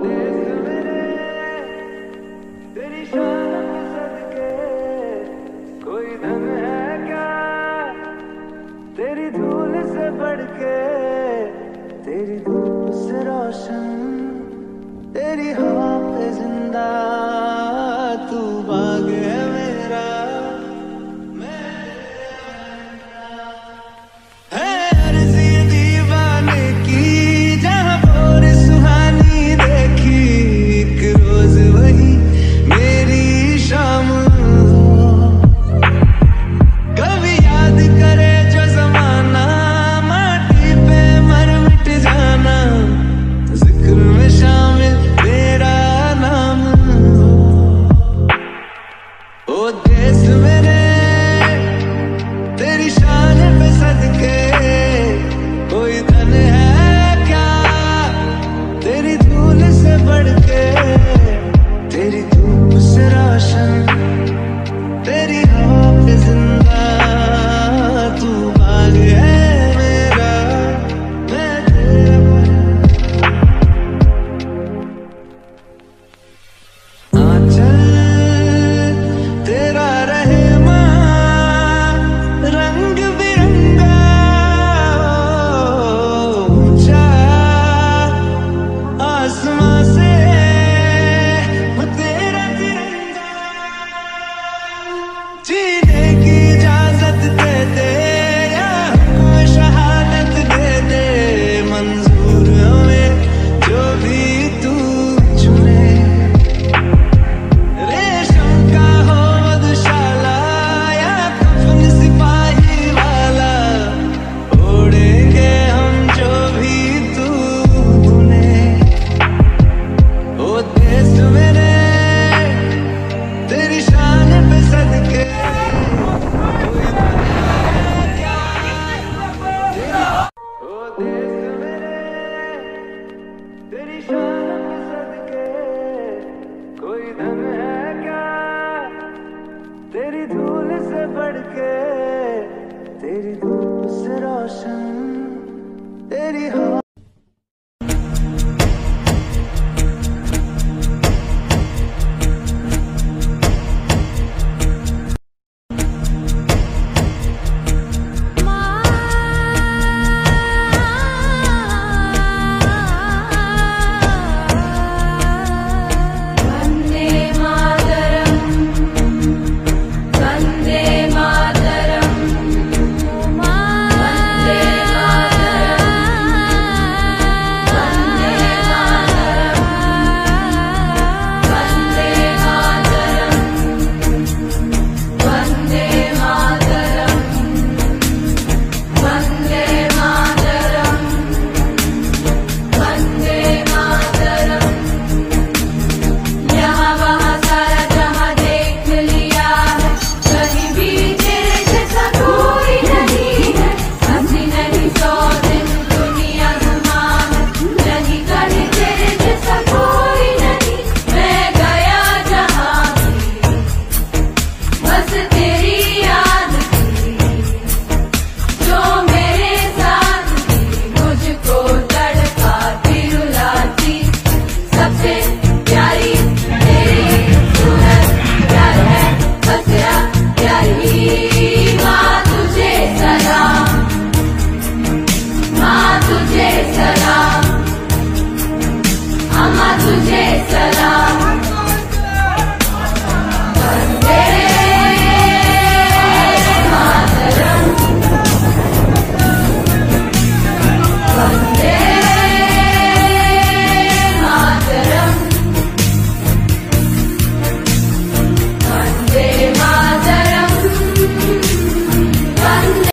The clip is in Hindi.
देश मेरे तेरी शान पे सदके, कोई धन है क्या तेरी धूल से बढ़ के, तेरी धूप से रोशन, तेरी हवा पे जिंदा, तू बाग है मेरा, मैं है अर्ज़ी दीवाने की, जहाँ भोर सुहानी देखी, एक रोज वही मेरी शाम हो। कभी याद करे जो जमाना, माटी पे मर मिट जाना, जिक्र में शामिल तेरा नाम हो। ओ देश मेरे तेरी शान पे सदके, कोई धन है क्या तेरी धूल से बढ़ के, तेरी धूप से रोशन, तेरी हवा पे जिंदा, तू बाग है मेरा, मैं तेरा आंचल तेरा रहे मां, रंग बिरंगा ऊंचा आसमां से वो तेरा तिरंगा, जीने की इजाजत दे दे या हुक्म शहादत दे दे, मंजूर हमें जो भी तू चुने। रेशम का हो मधुशाला या कफन सिपाही वाला, ओढ़ेंगे हम जो भी तू बुने। ओ देश मेरे तेरी शान पे सदके, कोई धन है क्या ओ देश मेरे तेरी शान पे सदके, कोई धन है क्या तेरी धूल से बढ़ के, तेरी धूप से रोशन, तेरी हवा